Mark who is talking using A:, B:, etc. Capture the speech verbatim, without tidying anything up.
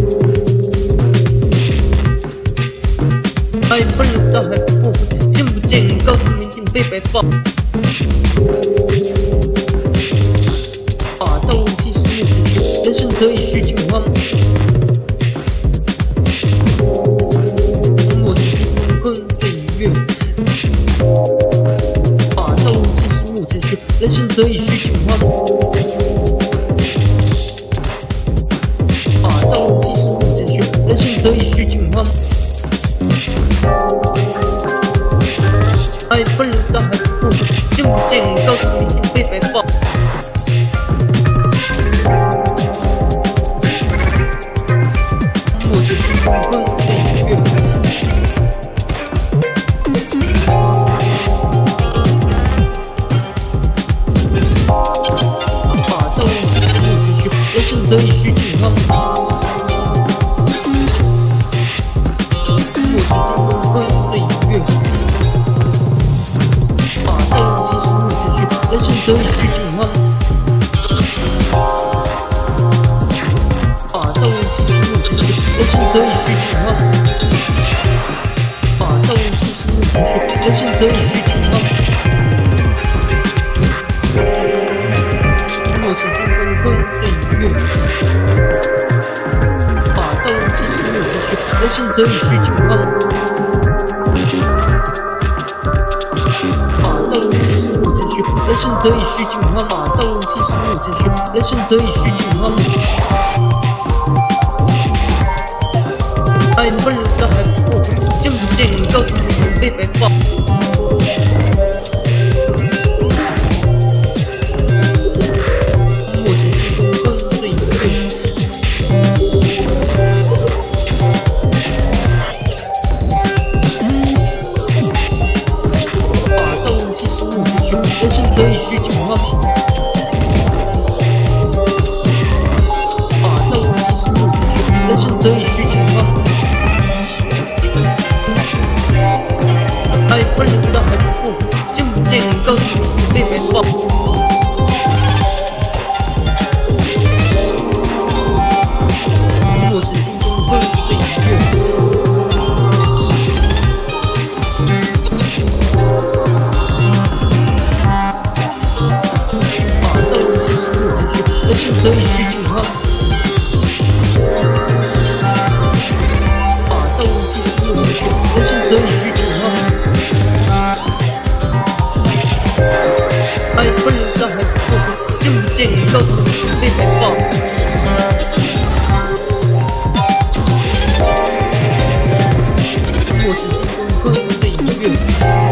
A: 还不知道还不后悔，见不见高头眼睛被白发。啊，朝闻夕拾暮子虚，人生得意须尽欢。我是金光坤对月。啊，朝闻夕拾暮子虚，人生得意须尽欢。啊，朝闻夕拾暮子虚，人生得意须尽欢。还不知道还不后悔，见不见高头眼睛被白发。我是金光坤对月。啊，朝闻夕拾暮子虚，人生得意须尽欢。我是金光坤对月。夕拾暮子虚，人生得意须尽欢。啊，朝闻夕拾暮子虚，人生得意须尽欢。啊，朝闻夕拾暮子虚，人生得意须尽欢。我是金光坤对月。啊，朝闻夕拾暮子虚，人生得意须尽欢。朝闻夕拾暮子虚，人生得意须尽欢。啊，朝闻夕拾暮子虚，人生得意须尽欢。还不知道还不后悔，见不见高头眼睛被白发。我是金光坤对月。夕拾暮子虚，人生得意须尽欢。啊，朝闻夕拾暮子虚，人生得意须尽欢。还不知道还不后悔，见不见高头眼睛被白发。我是金光坤对月。人生得意须尽欢。啊，朝闻夕拾暮子虚，人生得意须尽欢。还不知道还不后悔，见不见高头眼睛被白发。我是金光坤对月。